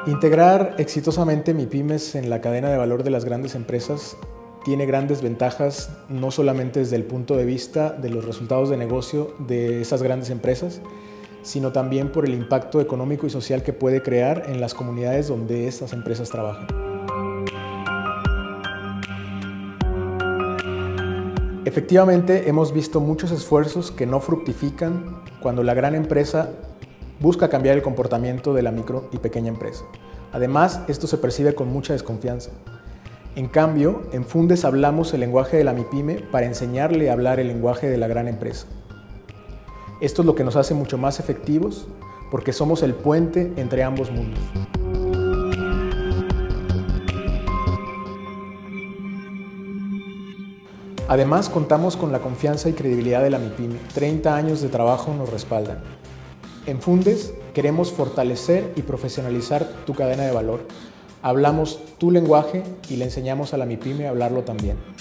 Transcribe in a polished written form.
Integrar exitosamente MIPYMES en la cadena de valor de las grandes empresas tiene grandes ventajas, no solamente desde el punto de vista de los resultados de negocio de esas grandes empresas, sino también por el impacto económico y social que puede crear en las comunidades donde estas empresas trabajan. Efectivamente, hemos visto muchos esfuerzos que no fructifican cuando la gran empresa busca cambiar el comportamiento de la micro y pequeña empresa. Además, esto se percibe con mucha desconfianza. En cambio, en Fundes hablamos el lenguaje de la MIPYME para enseñarle a hablar el lenguaje de la gran empresa. Esto es lo que nos hace mucho más efectivos porque somos el puente entre ambos mundos. Además, contamos con la confianza y credibilidad de la MIPYME. 30 años de trabajo nos respaldan. En Fundes queremos fortalecer y profesionalizar tu cadena de valor. Hablamos tu lenguaje y le enseñamos a la MIPYME a hablarlo también.